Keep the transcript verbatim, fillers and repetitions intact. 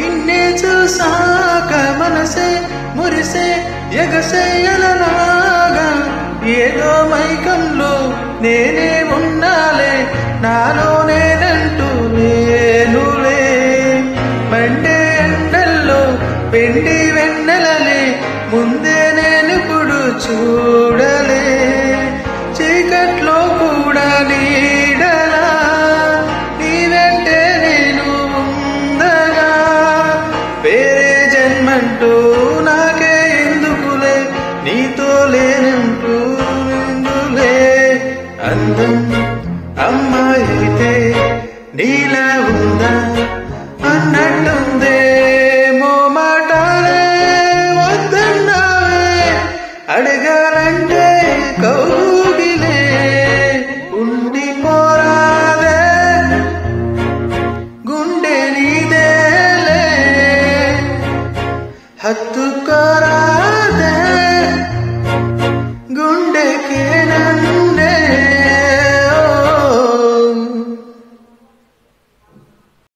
నిన్నే చూసాక మనసే మురిసే ఎగసేయలలాగా ఏదో మైకంలో నేనే ఉన్నాలే నాలో నేనంటూ నేనులే మండే ఎండల్లో పెండి వెన్నెలలే ముందే నేనిప్పుడు చూడలే చీకట్లో కూడా నీడలా నీ వెంటే నేను ఉందగా వేరే జన్మంటూ నాకే ఎందుకులే నీతో లేనంటూ ఎందులే అందం అమ్మాయి అయితే నీలా ఉందా అన్నట్టుందే మోమాటాలే వద్దన్నావే అడగాలంటే కౌగిలే ఉండిపోరాదే గుండె నీదేలే హత్తుకోరా